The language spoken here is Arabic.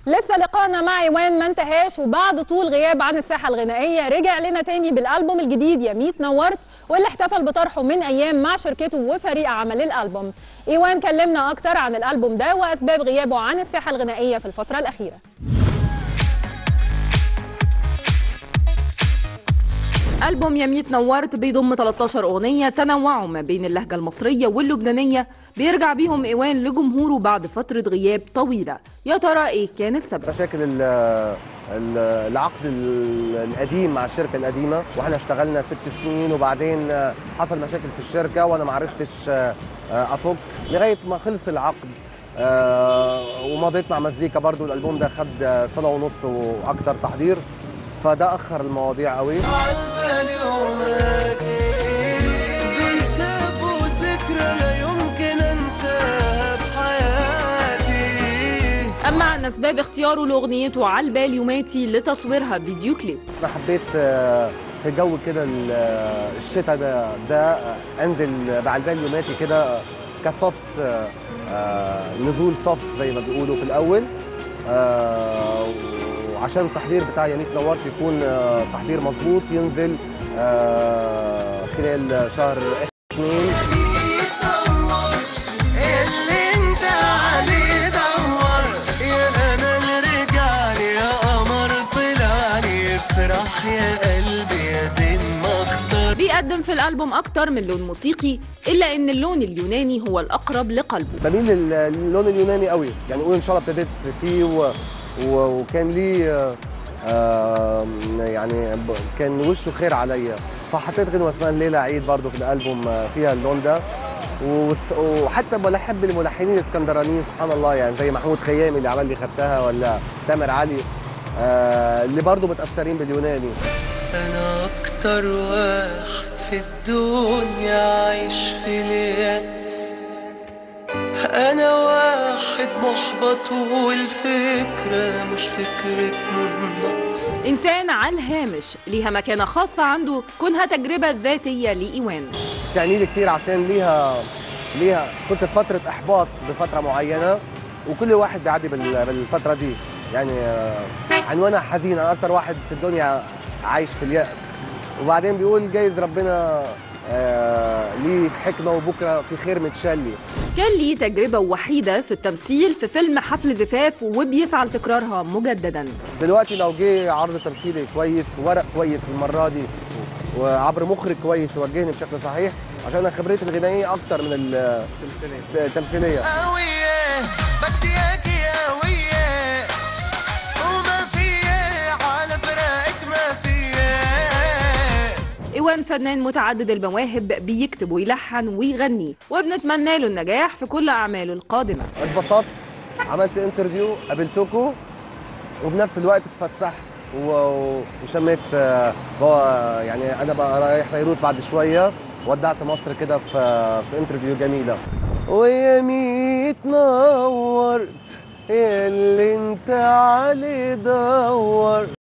لسه لقاءنا مع ايوان ما انتهاش، وبعد طول غياب عن الساحه الغنائيه رجع لنا تاني بالالبوم الجديد يا ميت نورت، واللي احتفل بطرحه من ايام مع شركته وفريق عمل الالبوم. ايوان كلمنا اكتر عن الالبوم ده واسباب غيابه عن الساحه الغنائيه في الفتره الاخيره. ألبوم يا ميت نورت بيضم 13 أغنية تنوعوا ما بين اللهجة المصرية واللبنانية، بيرجع بيهم إيوان لجمهوره بعد فترة غياب طويلة. يا ترى إيه كان السبب؟ مشاكل العقد القديم مع الشركة القديمة، واحنا اشتغلنا 6 سنين وبعدين حصل مشاكل في الشركة وانا ما عرفتش افك لغاية ما خلص العقد. ومضيت مع مزيكا برضو. الألبوم ده خد سنة ونص واكتر تحضير، فده اخر المواضيع قوي. أما عن أسباب اختياره لأغنيته عالبال يوماتي لتصويرها فيديو كليب. أنا حبيت في جو كده الشتاء ده انزل بعالبال يوماتي كده كسوفت، نزول سوفت زي ما بيقولوا في الأول، وعشان التحضير بتاع يا ميت نورت يكون تحضير مظبوط ينزل خلال شهر 2. يا قلبي يا زين مختار. بيقدم في الألبوم أكتر من لون موسيقي، إلا إن اللون اليوناني هو الأقرب لقلبه. بميل للون اليوناني قوي، يعني قول إن شاء الله ابتديت فيه وكان ليه يعني كان وشه خير عليا، فحطيت غنوة اسمها الليلة عيد برضو في الألبوم فيها اللون ده. وحتى بحب الملحنين الاسكندرانيين سبحان الله، يعني زي محمود خيامي اللي عمل لي خدتها، ولا تامر علي اللي برضو متأثرين باليوناني. أنا أكتر واحد في الدنيا عايش في اليأس، أنا واحد محبط والفكرة مش فكرة نقص. إنسان على الهامش ليها مكانة خاصة عنده، كونها تجربة ذاتية لإيوان. تعني لي كتير عشان ليها كنت في فترة إحباط بفترة معينة، وكل واحد بيعدي بالفترة دي، يعني عنوانها حزين. أنا أكتر واحد في الدنيا عايش في اليأس، وبعدين بيقول جايز ربنا ليه حكمة وبكرة في خير متشلي. كان ليه تجربة وحيدة في التمثيل في فيلم حفل زفاف، وبيسعى لتكرارها مجددا. دلوقتي لو جه عرض تمثيلي كويس، ورق كويس المرة دي، وعبر مخرج كويس يوجهني بشكل صحيح، عشان انا خبرتي الغنائيه اكتر من التمثيليه. إيوان فنان متعدد المواهب، بيكتب ويلحن ويغني، وبنتمنى له النجاح في كل أعماله القادمة. اتبسطت، عملت انترفيو، قابلتكم، وبنفس الوقت اتفسحت وشميت. يعني انا بقى رايح بيروت بعد شويه، ودعت مصر كده في انترفيو جميله. ويا ميت نورت اللي انت عليه دور.